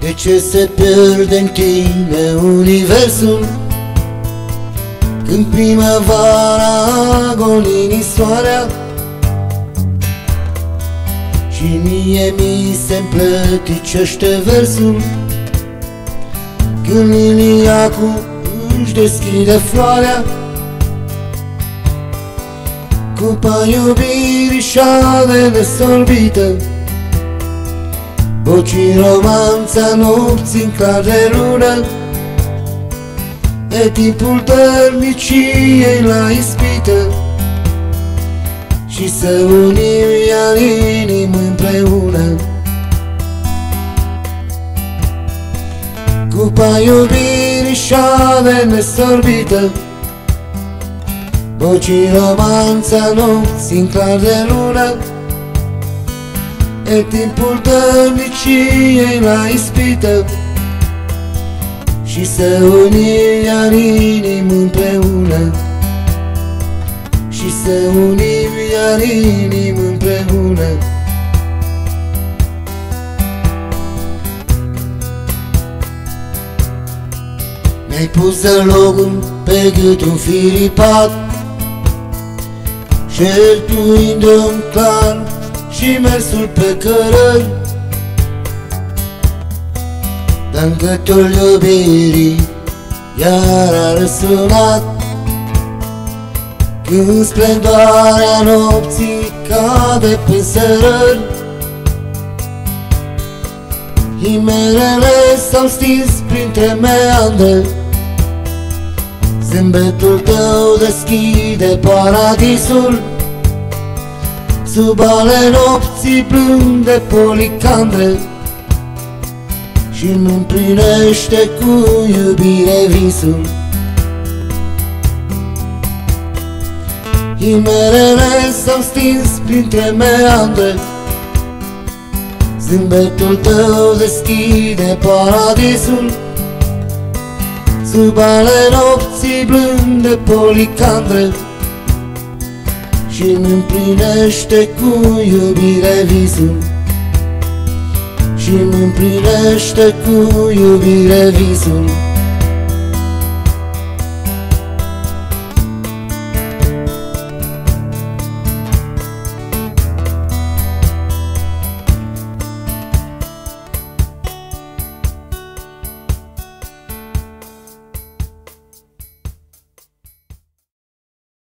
De ce se pierde în tine universul? Când primăvara agolini soarea și mie mi se împlăticește versul, când liliacul își deschide floarea, cupa iubirii șade nesorbită, vocii romanța nopții în clar de lună, e timpul dărniciei la ispită și să unim iar inimi împreună. Cupa iubirii șade nesorbită, vocii romanța nopții în clar de lună, e timpul dărniciei la ispită și să unim iar inimi împreună, și să unim iar inimi împreună. Mi-ai pus zălogul pe gât înfiripat, șerpuindu-mi clar și mersul pe cărări, dar-n gâtul iubirii iar a răsunat, când splendoarea nopții cade pe sărări. Himerele s-au stins printre meandre, zâmbetul tău deschide paradisul, sub ale nopții blânde policandre, și-mi împlinește cu iubire visul. Himerele s-au stins printre meandre, zâmbetul tău deschide paradisul, sub ale nopții blânde policandre, și-mi împlinește cu iubire visul, și-mi împlinește cu iubire visul.